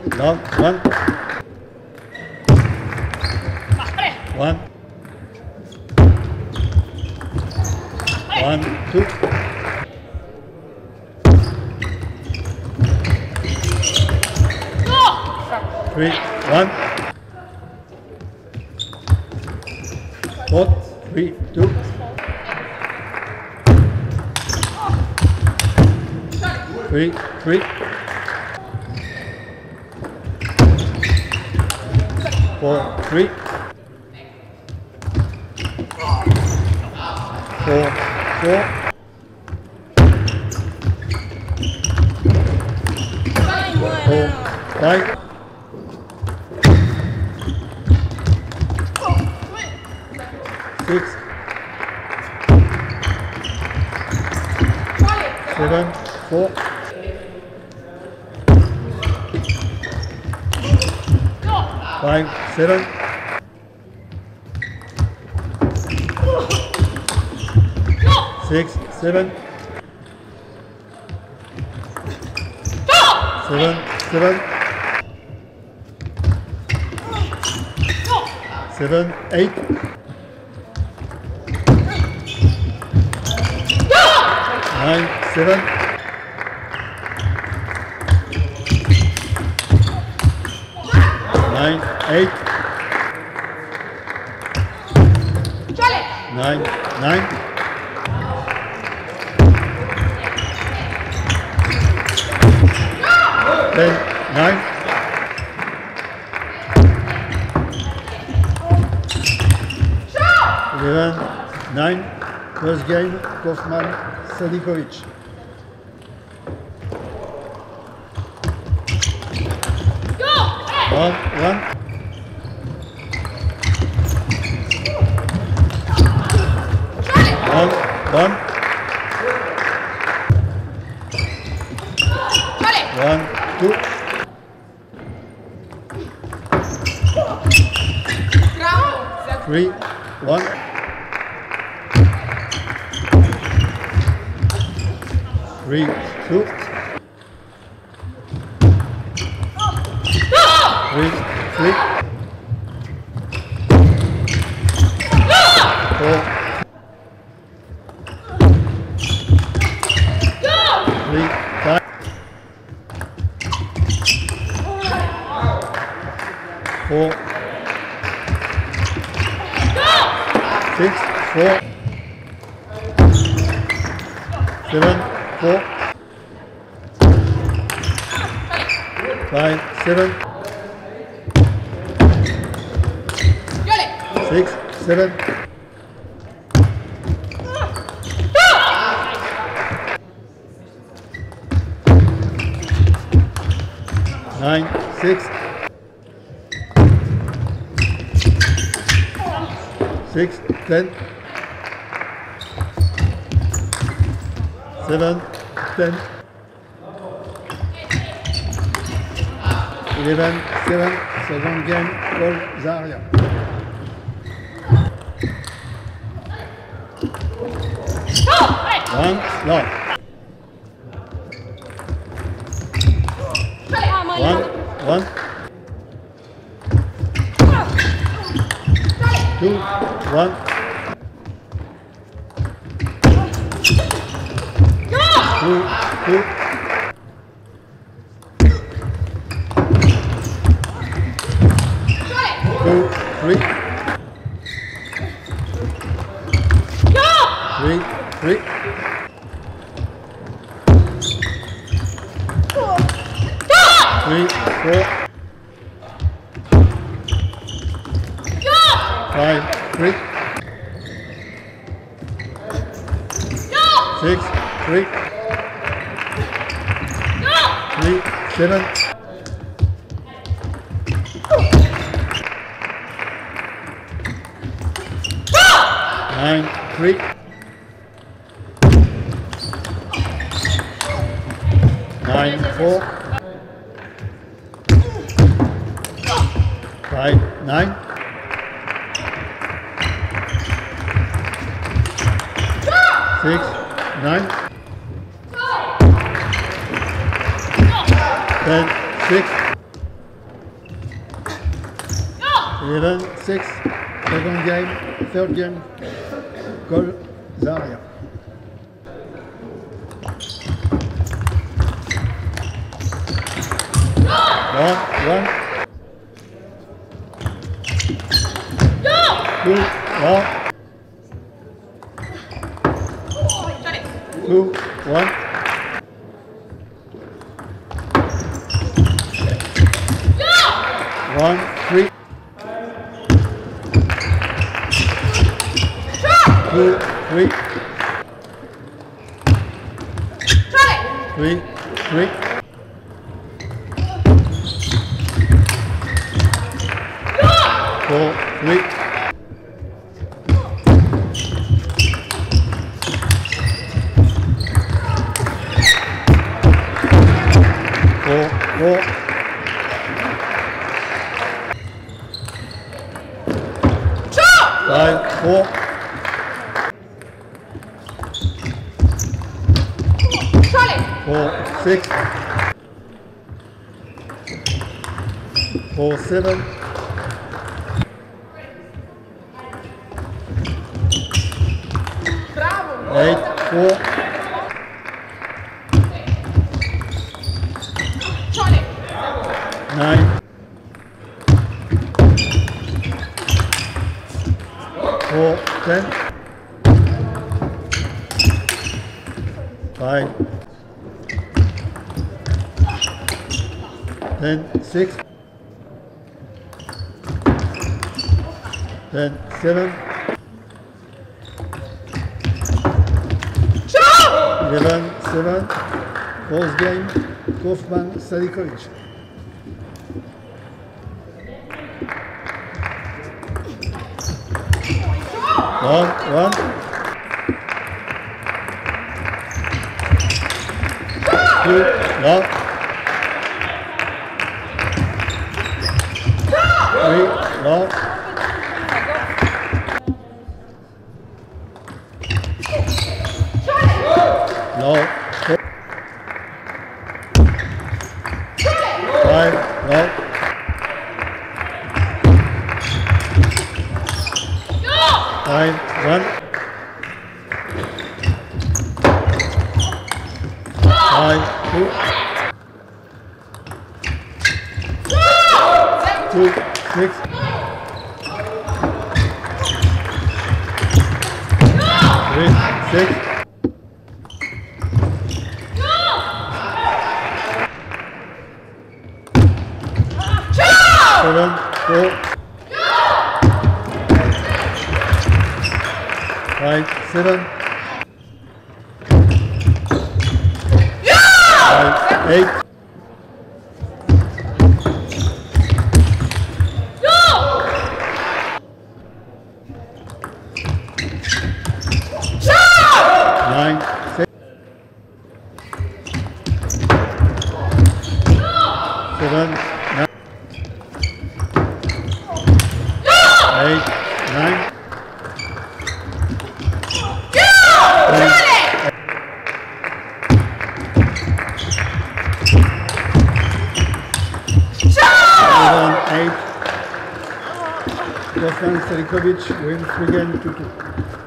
Long, one. One. 1, 2. 3, 1. 4, 3, 2. 3, 3. 4, 3. 4, 4. 4, 5. 6, 7, 4. 5, 7. 6, 7. 7, 7. 7, 8. 9, 7. 9, 8. 9, 9. 10, 9. 11, 9. First game, Kaufmann, Sadikovic. One, 1. 1, 1. 1, 2. 3, 1. 3, 2. 3, 3. 4. 3, 5. 4. 6, 4. 7, 4. 5, 7. 6, 7. 9, 6. 6, 10. 7, 10. 11, 7. Second game, Coll Zaharia. One, long. 1, 1. 2, 1. 2, 2. 2, 3. 3, 3. 3, 4. 5, 3. 6, 3. 3, 7. 9, 3. 9, 4. 5, 9. 6, 9. 10, 6. 11-6. Second game, third game, Coll Zaharia. One. Two, one. 2, 1. One, 3. 2, 3. 3, 3. 4, 3. 4, 4. 5, 4. 4, 6. 4, 7. 8, 4. 9. 4, 10. 5. 10, 6. 10, 7. 11, 7. Fourth game, Kaufmann, Sadikovic. 1, 1. 2, 1. 3, 1. 5, 1. 5, 1. 5, 2. 2, 6. 3, 6. 7, 4. 5, 7. 5, 8. 9, 6. 7, 9. 8, 9. 8. Kaufmann, Sadikovic win 3 games to 2.